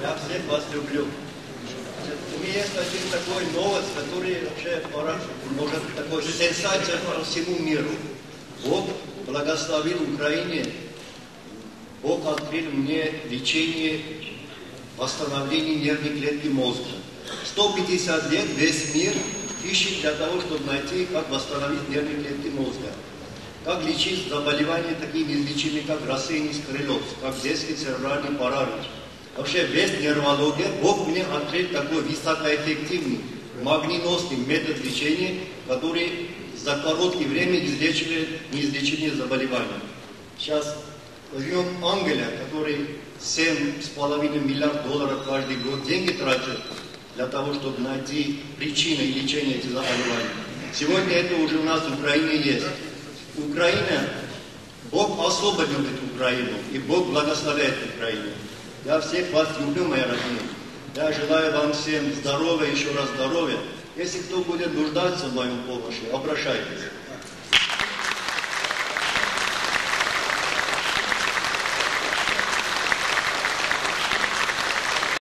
Я всех вас люблю. У меня есть один такой новость, который вообще может такой сенсация по всему миру. Бог благословил Украине, Бог открыл мне лечение, восстановление нервной клетки мозга. 150 лет весь мир ищет для того, чтобы найти, как восстановить нервные клетки мозга. Как лечить заболевания такие неизлечимые, как рассеянный сколиоз, как детский церебральный паралич. Вообще, весь нервология, Бог мне открыл такой высокоэффективный, магнитный метод лечения, который за короткое время излечивает неизлечимые заболевания. Сейчас возьмем Англия, который $7,5 миллиарда каждый год деньги тратит для того, чтобы найти причины лечения этих заболеваний. Сегодня это уже у нас в Украине есть. Украина, Бог особо любит Украину, и Бог благословляет Украину. Я всех вас люблю, мои родные. Я желаю вам всем здоровья, еще раз здоровья. Если кто будет нуждаться в моем помощи, обращайтесь.